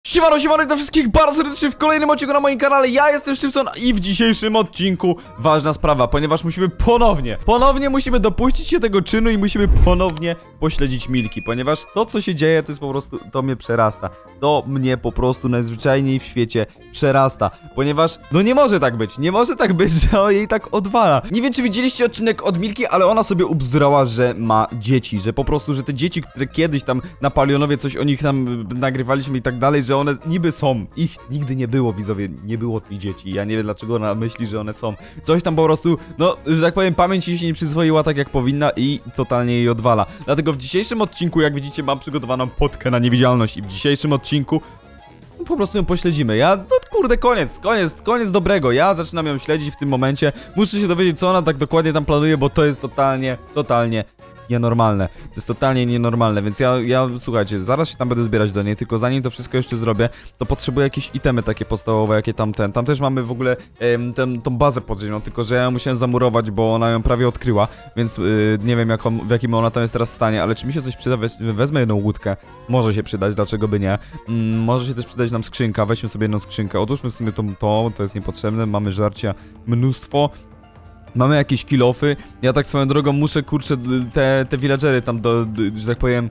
Siemano do wszystkich bardzo serdecznie w kolejnym odcinku na moim kanale. Ja jestem Szczypson i w dzisiejszym odcinku ważna sprawa, ponieważ musimy ponownie musimy dopuścić się tego czynu i musimy ponownie pośledzić Milki, ponieważ to, co się dzieje, to jest po prostu, to mnie przerasta. To mnie po prostu najzwyczajniej w świecie przerasta, ponieważ, no nie może tak być, że on jej tak odwala. Nie wiem, czy widzieliście odcinek od Milki, ale ona sobie ubzdurała, że ma dzieci, że po prostu, że te dzieci, które kiedyś tam na Palionowie coś o nich tam nagrywaliśmy i tak dalej, że one niby są. Ich nigdy nie było, widzowie, nie było tych dzieci. Ja nie wiem, dlaczego ona myśli, że one są. Coś tam po prostu, no, że tak powiem, pamięć jej się nie przyzwoiła tak, jak powinna i totalnie jej odwala. Dlatego w dzisiejszym odcinku, jak widzicie, mam przygotowaną potkę na niewidzialność i w dzisiejszym odcinku po prostu ją pośledzimy. No kurde, koniec dobrego. Ja zaczynam ją śledzić w tym momencie. Muszę się dowiedzieć, co ona tak dokładnie tam planuje, bo to jest totalnie nienormalne. To jest totalnie nienormalne, więc słuchajcie, zaraz się tam będę zbierać do niej, tylko zanim to wszystko jeszcze zrobię, to potrzebuję jakieś itemy takie podstawowe, jakie tam też mamy w ogóle tą bazę podziemną, tylko że ja ją musiałem zamurować, bo ona ją prawie odkryła, więc nie wiem w jakim ona tam jest teraz stanie, ale czy mi się coś przyda, wezmę jedną łódkę, może się przydać, dlaczego by nie, może się też przydać nam skrzynka, weźmy sobie jedną skrzynkę, odłóżmy sobie to jest niepotrzebne, mamy żarcia mnóstwo. Mamy jakieś kilofy. Ja tak swoją drogą muszę, kurczę, te villagery tam że tak powiem,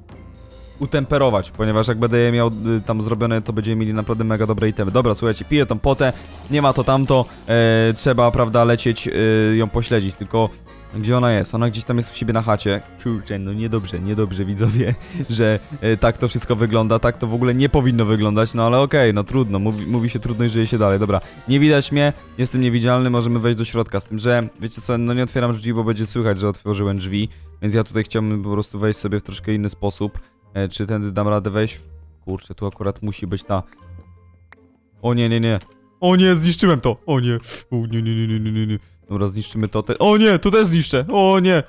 utemperować, ponieważ jak będę je miał tam zrobione, to będziemy mieli naprawdę mega dobre itemy. Dobra, słuchajcie, piję tą potę, nie ma to tamto, trzeba, prawda, lecieć, ją pośledzić, tylko gdzie ona jest? Ona gdzieś tam jest u siebie na chacie. Kurczę, no niedobrze widzowie, że tak to wszystko wygląda, tak to w ogóle nie powinno wyglądać, no ale okej, no trudno, mówi się trudno i żyje się dalej, dobra. Nie widać mnie, jestem niewidzialny, możemy wejść do środka, z tym, że, wiecie co, no nie otwieram drzwi, bo będzie słychać, że otworzyłem drzwi, więc ja tutaj chciałbym po prostu wejść sobie w troszkę inny sposób. Czy tędy dam radę wejść? Kurczę, tu akurat musi być ta... O nie. O nie, zniszczyłem to! O nie. Nie. Dobra, zniszczymy to. O nie, tu też zniszczę. O nie.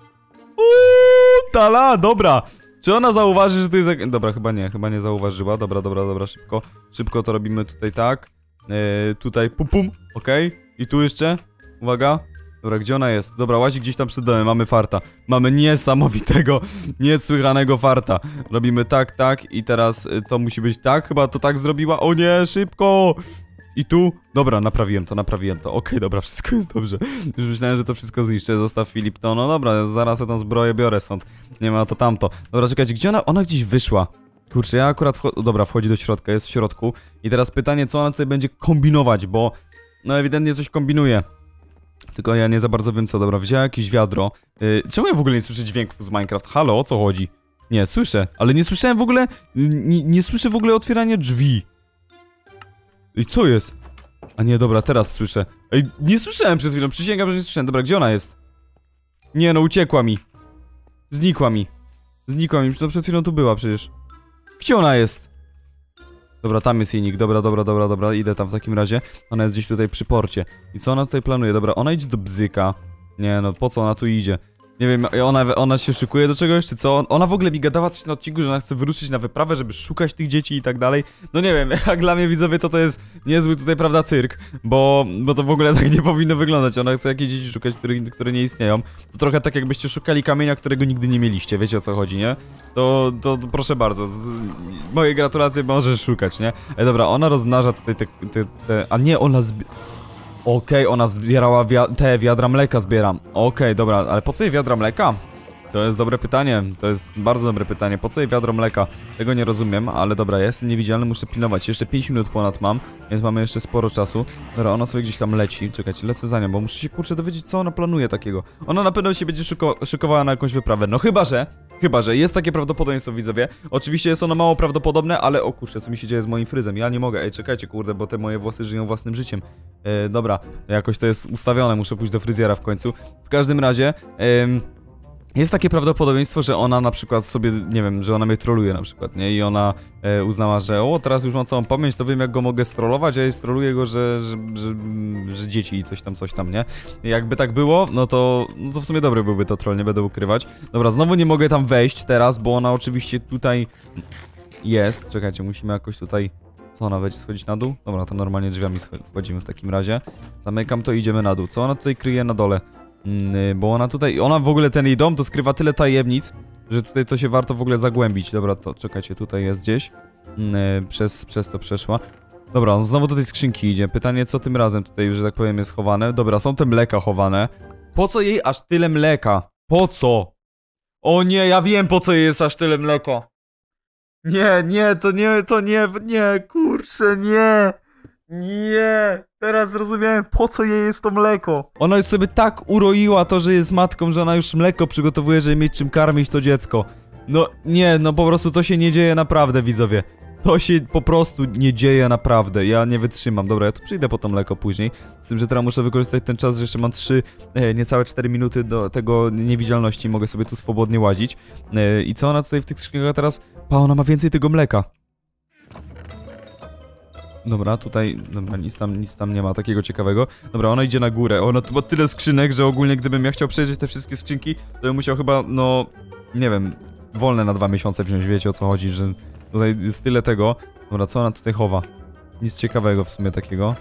Tala, dobra. Czy ona zauważy, że to jest... Dobra, chyba nie zauważyła. Dobra, szybko to robimy tutaj tak. Tutaj, pum, okej. I tu jeszcze, uwaga. Dobra, gdzie ona jest? Dobra, łazi gdzieś tam przed domem, mamy farta. Mamy niesamowitego, niesłychanego farta. Robimy tak i teraz to musi być tak. Chyba to tak zrobiła. O nie, szybko. I tu? Dobra, naprawiłem to. Okej, dobra, wszystko jest dobrze. Już myślałem, że to wszystko zniszczę. Zostaw Filip to. No dobra, zaraz ja tą zbroję biorę stąd. Nie ma to tamto. Dobra, czekajcie, gdzie ona? Ona gdzieś wyszła. Kurczę, ja akurat dobra, wchodzi do środka, jest w środku. I teraz pytanie, co ona tutaj będzie kombinować, bo no ewidentnie coś kombinuje. Tylko ja nie za bardzo wiem co. Dobra, wziąłem jakieś wiadro. Czemu ja w ogóle nie słyszę dźwięków z Minecraft? Halo, o co chodzi? Nie, słyszę, ale nie słyszałem w ogóle... Nie słyszę w ogóle otwierania drzwi. I co jest? A nie, dobra, teraz słyszę. Ej, nie słyszałem przed chwilą, przysięgam, że nie słyszałem. Dobra, gdzie ona jest? Nie, no uciekła mi. Znikła mi, no przed chwilą tu była przecież. Gdzie ona jest? Dobra, tam jest jej nick, dobra, idę tam w takim razie. Ona jest gdzieś tutaj przy porcie. I co ona tutaj planuje? Dobra, ona idzie do Bzyka. Nie, no po co ona tu idzie? Nie wiem, ona się szykuje do czegoś, czy co? Ona w ogóle mi gadała coś na odcinku, że ona chce wyruszyć na wyprawę, żeby szukać tych dzieci i tak dalej. No nie wiem, jak dla mnie widzowie to jest niezły tutaj, prawda, cyrk, bo to w ogóle tak nie powinno wyglądać. Ona chce jakieś dzieci szukać, które nie istnieją. To trochę tak, jakbyście szukali kamienia, którego nigdy nie mieliście, wiecie o co chodzi, nie? To proszę bardzo, moje gratulacje, możesz szukać, nie? Dobra, ona rozmnaża tutaj a nie, ona Okej, ona zbierała te wiadra mleka zbieram. Okej, dobra, ale po co jej wiadra mleka? To jest dobre pytanie, to jest bardzo dobre pytanie. Po co jej wiadro mleka? Tego nie rozumiem, ale dobra, ja jestem niewidzialny, muszę pilnować. Jeszcze 5 minut ponad mam, więc mamy jeszcze sporo czasu. Dobra, ona sobie gdzieś tam leci. Czekajcie, lecę za nią, bo muszę się, kurczę, dowiedzieć, co ona planuje takiego. Ona na pewno się będzie szykowała na jakąś wyprawę. No chyba, że jest takie prawdopodobieństwo, widzowie. Oczywiście jest ono mało prawdopodobne, ale o kurczę, co mi się dzieje z moim fryzem? Ja nie mogę, ej, czekajcie, kurde, bo te moje włosy żyją własnym życiem. Dobra, jakoś to jest ustawione, muszę pójść do fryzjera w końcu. W każdym razie, jest takie prawdopodobieństwo, że ona na przykład sobie, nie wiem, że ona mnie troluje na przykład, nie? I ona uznała, że o, teraz już mam całą pamięć, to wiem jak go mogę strollować, a ja stroluję go, że dzieci i coś tam, nie? I jakby tak było, no to w sumie dobry byłby to troll, nie będę ukrywać. Dobra, znowu nie mogę tam wejść teraz, bo ona oczywiście tutaj jest. Czekajcie, musimy jakoś tutaj... Co ona będzie schodzić na dół? Dobra, to normalnie drzwiami wchodzimy w takim razie. Zamykam to i idziemy na dół. Co ona tutaj kryje na dole? Bo ona w ogóle ten jej dom to skrywa tyle tajemnic, że tutaj to się warto w ogóle zagłębić. Dobra, to czekajcie, tutaj jest gdzieś. przez to przeszła. Dobra, on znowu do tej skrzynki idzie. Pytanie, co tym razem tutaj, że tak powiem, jest chowane. Dobra, są te mleka chowane. Po co jej aż tyle mleka? Po co? O nie, ja wiem, po co jej jest aż tyle mleka. Nie, kurczę, nie. Nie, teraz zrozumiałem, po co jej jest to mleko. Ona już sobie tak uroiła to, że jest matką, że ona już mleko przygotowuje, żeby mieć czym karmić to dziecko. No nie, no po prostu to się nie dzieje naprawdę, widzowie. To się po prostu nie dzieje naprawdę, ja nie wytrzymam. Dobra, ja tu przyjdę po to mleko później. Z tym, że teraz muszę wykorzystać ten czas, że jeszcze mam niecałe 4 minuty do tego niewidzialności. Mogę sobie tu swobodnie łazić. I co ona tutaj w tych skrzynkach teraz? Pa, ona ma więcej tego mleka. Dobra, tutaj, dobra, nic tam nie ma takiego ciekawego. Dobra, ona idzie na górę, ona tu ma tyle skrzynek, że ogólnie gdybym ja chciał przejrzeć te wszystkie skrzynki, to bym musiał chyba, no, nie wiem, wolne na 2 miesiące wziąć, wiecie o co chodzi, że tutaj jest tyle tego. Dobra, co ona tutaj chowa? Nic ciekawego w sumie takiego.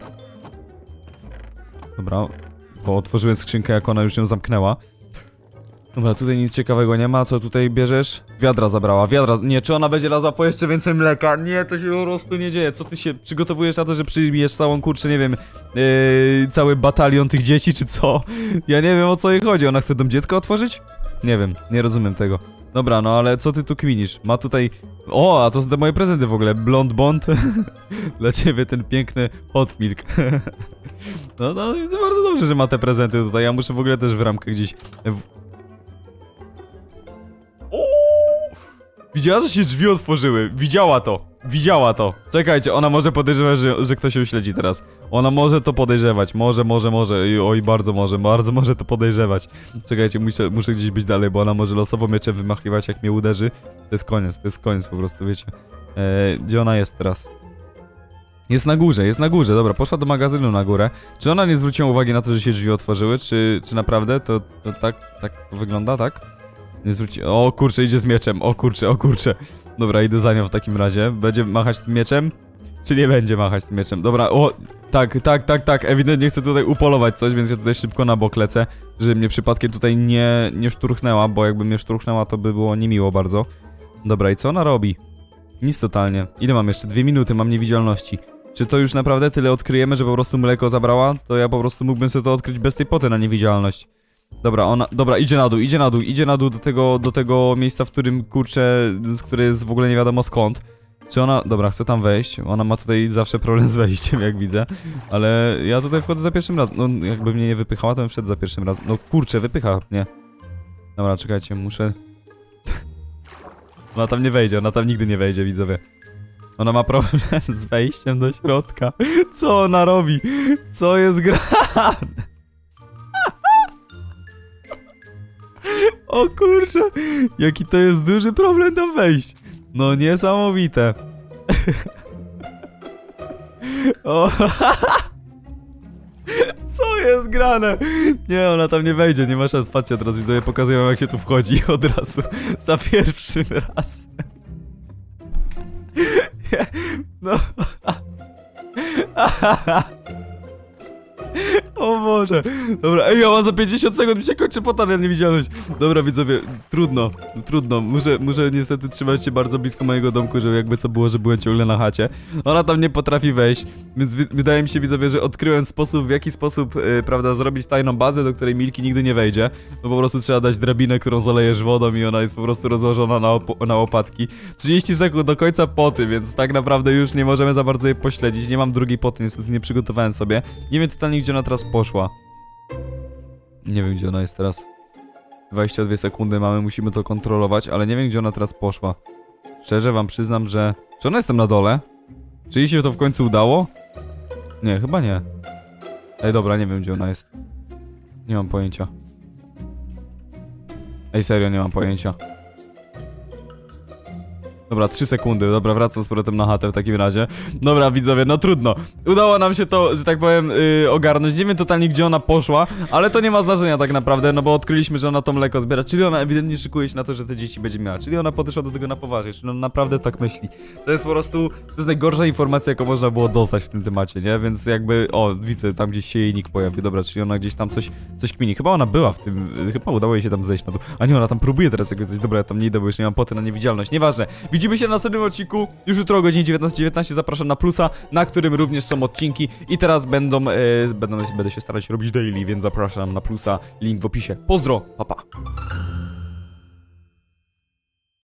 Dobra, bo otworzyłem skrzynkę, jak ona już ją zamknęła. Dobra, tutaj nic ciekawego nie ma, co tutaj bierzesz? Wiadra zabrała, nie, czy ona będzie razła po jeszcze więcej mleka? Nie, to się po prostu nie dzieje, co ty się przygotowujesz na to, że przybijesz całą, kurczę, nie wiem, cały batalion tych dzieci, czy co? Ja nie wiem, o co jej chodzi, ona chce dom dziecka otworzyć? Nie wiem, nie rozumiem tego. Dobra, no ale co ty tu kminisz? Ma tutaj... O, a to są te moje prezenty w ogóle, Blond Bond. Dla ciebie ten piękny hot milk. No, bardzo dobrze, że ma te prezenty tutaj, ja muszę w ogóle też w ramkę gdzieś... Widziała, że się drzwi otworzyły. Widziała to. Czekajcie, ona może podejrzewać, że ktoś ją śledzi teraz. Ona może to podejrzewać. Może. Oj, bardzo może to podejrzewać. Czekajcie, muszę gdzieś być dalej, bo ona może losowo mieczem wymachiwać, jak mnie uderzy. To jest koniec po prostu, wiecie. Gdzie ona jest teraz? Jest na górze, dobra, poszła do magazynu na górę. Czy ona nie zwróciła uwagi na to, że się drzwi otworzyły? Czy naprawdę to tak to wygląda, tak? Nie zwróci... O kurczę, idzie z mieczem, o kurczę. Dobra, idę za nią w takim razie. Będzie machać tym mieczem? Czy nie będzie machać tym mieczem? Dobra, o, tak, ewidentnie chcę tutaj upolować coś, więc ja tutaj szybko na bok lecę, żeby mnie przypadkiem tutaj nie szturchnęła, bo jakby mnie szturchnęła, to by było niemiło bardzo. Dobra, i co ona robi? Nic totalnie. Ile mam jeszcze? 2 minuty, mam niewidzialności. Czy to już naprawdę tyle odkryjemy, że po prostu mleko zabrała? To ja po prostu mógłbym sobie to odkryć bez tej poty na niewidzialność. Dobra, idzie na dół do tego miejsca, w którym, kurczę, które jest w ogóle nie wiadomo skąd. Czy ona... Dobra, chcę tam wejść. Ona ma tutaj zawsze problem z wejściem, jak widzę. Ale ja tutaj wchodzę za pierwszym razem. No, jakby mnie nie wypychała, to bym wszedł za pierwszym razem. No kurczę, wypycha mnie. Dobra, czekajcie, muszę... Ona tam nie wejdzie, ona tam nigdy nie wejdzie, widzowie. Ona ma problem z wejściem do środka. Co ona robi? Co jest grane? O kurczę, jaki to jest duży problem tam wejść. No niesamowite. O, co jest grane? Nie, ona tam nie wejdzie, nie ma szans. Patrzcie, teraz widzowie pokazują, jak się tu wchodzi od razu. Za pierwszym razem. No. O Boże. Dobra, ej, ja mam za 50 sekund, mi się kończy potan, ja niewidzialność. Dobra, widzowie, trudno. Muszę niestety trzymać się bardzo blisko mojego domku, żeby jakby co było, że byłem ciągle na chacie. Ona tam nie potrafi wejść, więc wydaje mi się, widzowie, że odkryłem sposób, w jaki sposób, prawda, zrobić tajną bazę, do której Milki nigdy nie wejdzie. No po prostu trzeba dać drabinę, którą zalejesz wodą i ona jest po prostu rozłożona na łopatki. 30 sekund do końca poty, więc tak naprawdę już nie możemy za bardzo jej pośledzić. Nie mam drugiej poty, niestety nie przygotowałem sobie. Nie wiem totalnie, gdzie ona teraz poszła. Nie wiem, gdzie ona jest teraz. 22 sekundy mamy, musimy to kontrolować, ale nie wiem, gdzie ona teraz poszła. Szczerze wam przyznam, że... Czy ona jest tam na dole? Czy jej się to w końcu udało? Nie, chyba nie. Ej, dobra, nie wiem, gdzie ona jest. Nie mam pojęcia. Ej, serio, nie mam pojęcia. Dobra, 3 sekundy, dobra, wracam z powrotem na chatę w takim razie. Dobra, widzowie, no trudno. Udało nam się to, że tak powiem, ogarnąć. Nie wiem totalnie, gdzie ona poszła, ale to nie ma znaczenia tak naprawdę, no bo odkryliśmy, że ona to mleko zbiera. Czyli ona ewidentnie szykuje się na to, że te dzieci będzie miała. Czyli ona podeszła do tego na poważnie, czyli ona naprawdę tak myśli. To jest po prostu, to jest najgorsza informacja, jaką można było dostać w tym temacie, nie? Więc jakby, o, widzę, tam gdzieś się jej nick pojawił. Dobra, czyli ona gdzieś tam coś kmini. Chyba ona była w tym, chyba udało jej się tam zejść na dół. A nie, ona tam próbuje teraz jakoś coś. Dobra, ja tam nie idę, bo już nie mam poty na niewidzialność. Nieważne. Widzimy się na następnym odcinku, już jutro o godzinie 19:19 zapraszam na Plusa, na którym również są odcinki i teraz będę się starać robić daily, więc zapraszam na Plusa, link w opisie. Pozdro, pa pa.